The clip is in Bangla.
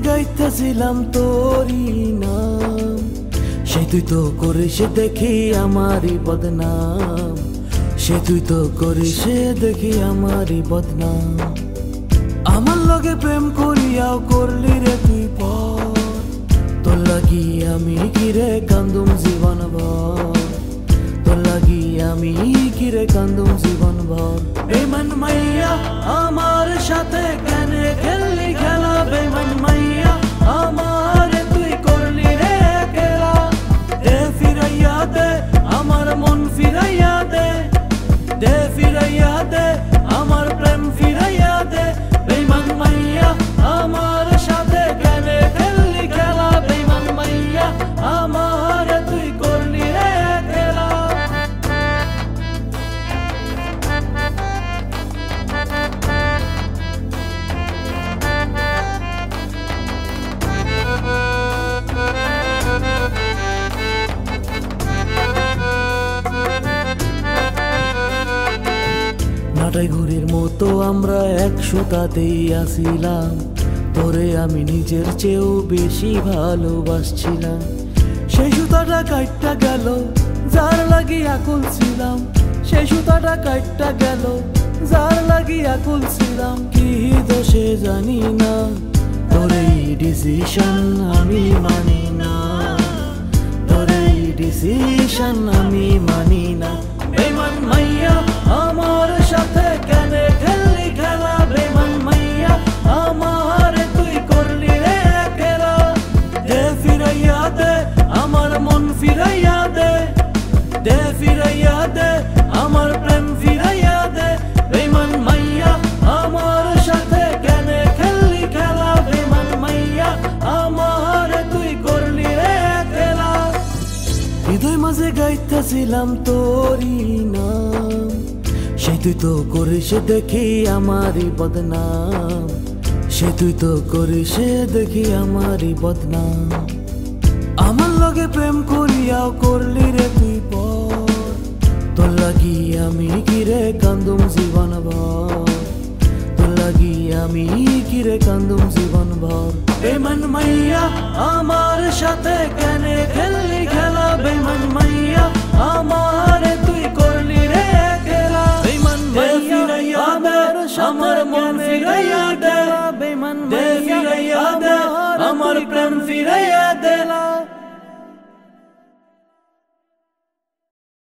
গাইতেছিলাম তোরই নাম, সে তুই তো করিস দেখি আমারই বদনাম, সে তুই তো করিস দেখি আমারই বদনাম। আমার লগে প্রেম করিয়াও করলি রে তুই পর, তোর লাগি আমি কিরে কান্দুম জীবন ভর, তোর লাগি আমি কিরে কান্দুম জীবন ভর। বেমান মাইয়া আমার সাথে কেন খেললি খেলা, বেমান মাইয়া আমার তুই করলি রে খেলা। দে ফিরাইয়া দে আমার মন ফিরাইয়া দে, দে ফিরাইয়া দে আমার প্রেম ফিরাইয়া দে। বেমান মাইয়া আমার সাথে কেন খেললি খেলা, বেমান মাইয়া আমার তুই করলি রে খেলা। নাটাই ঘুড়ির মতো আমরা এক সুতাতেই আসিলাম, তোরে আমি নিজের চেয়েও বেশি ভালোবাসছিলাম। সেই সুতাটা কাটটা গেল যার লাগি আকুল ছিলাম, সেই সুতাটা কাটটা গেল যার লাগি আকুল ছিলাম। কি দোষে জানি না তোর এই ডিসিশন আমি মানি না, তোর এই ডিসিশন আমি মানি না। বেমান মাইয়া আমার সাথে কেন খেললি খেলা, বেমান মাইয়া আমার তুই করলি রে খেলা। দে ফিরাইয়া দে আমার মন ফিরাইয়া দে, দে ফিরাইয়া দে আমার প্রেম ফিরাইয়া দে। বেমান মাইয়া আমার সাথে কেন খেললি খেলা, বেমান মাইয়া আমার তুই করলি রে খেলা। হৃদয় মাঝে গাইতেছিলাম তোরই নাম, সে তুই তো করিস দেখি আমারই বদনাম, সে তুই তো করিস দেখি আমারই বদনাম। আমার লগে প্রেম করিয়াও করলি রে তুই পর, তোর লাগি আমি কিরে কান্দুম জীবন ভর, তোর লাগি আমি কিরে কান্দুম জীবন ভর। বেমান মাইয়া আমার সাথে কেন খেললি খেলা, বেমান মাইয়া আমার তুই করলি রে খেলা। বেমান মাইয়া আমার আমার মন ফিরাইয়া দে, বেমান মাইয়া আমার প্রেম ফিরাইয়া